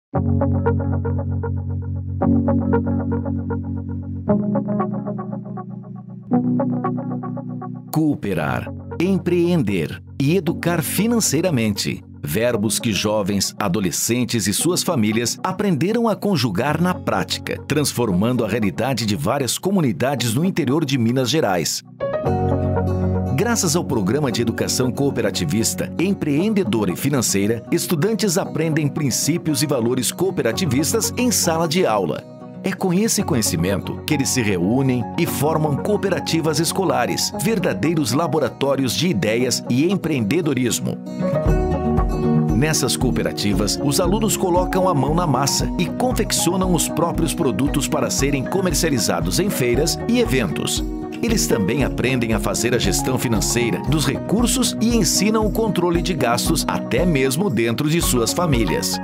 Cooperar, empreender e educar financeiramente. Verbos que jovens, adolescentes e suas famílias aprenderam a conjugar na prática, transformando a realidade de várias comunidades no interior de Minas Gerais. Graças ao Programa de Educação Cooperativista, Empreendedora e Financeira, estudantes aprendem princípios e valores cooperativistas em sala de aula. É com esse conhecimento que eles se reúnem e formam cooperativas escolares, verdadeiros laboratórios de ideias e empreendedorismo. Nessas cooperativas, os alunos colocam a mão na massa e confeccionam os próprios produtos para serem comercializados em feiras e eventos. Eles também aprendem a fazer a gestão financeira dos recursos e ensinam o controle de gastos até mesmo dentro de suas famílias.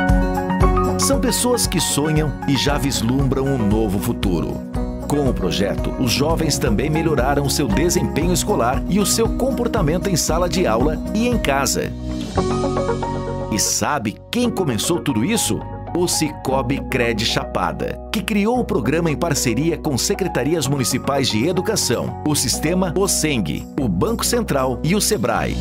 São pessoas que sonham e já vislumbram um novo futuro. Com o projeto, os jovens também melhoraram seu desempenho escolar e o seu comportamento em sala de aula e em casa. E sabe quem começou tudo isso? O Cicobi Cred Chapada, que criou o programa em parceria com secretarias municipais de educação, o sistema OSENG, o Banco Central e o Sebrae.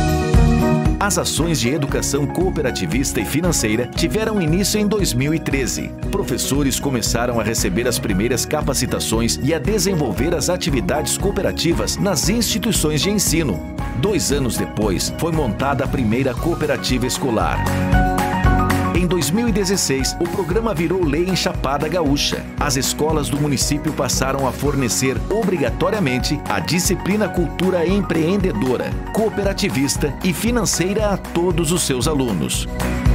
As ações de educação cooperativista e financeira tiveram início em 2013. Professores começaram a receber as primeiras capacitações e a desenvolver as atividades cooperativas nas instituições de ensino. 2 anos depois, foi montada a primeira cooperativa escolar. Em 2016, o programa virou lei em Chapada Gaúcha. As escolas do município passaram a fornecer obrigatoriamente a disciplina Cultura Empreendedora, Cooperativista e Financeira a todos os seus alunos.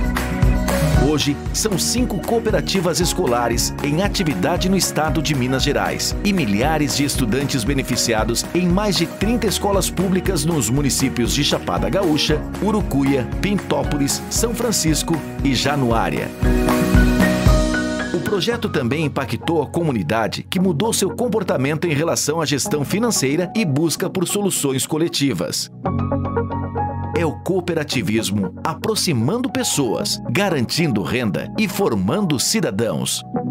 Hoje, são 5 cooperativas escolares em atividade no estado de Minas Gerais e milhares de estudantes beneficiados em mais de 30 escolas públicas nos municípios de Chapada Gaúcha, Urucuia, Pintópolis, São Francisco e Januária. O projeto também impactou a comunidade, que mudou seu comportamento em relação à gestão financeira e busca por soluções coletivas. É o cooperativismo aproximando pessoas, garantindo renda e formando cidadãos.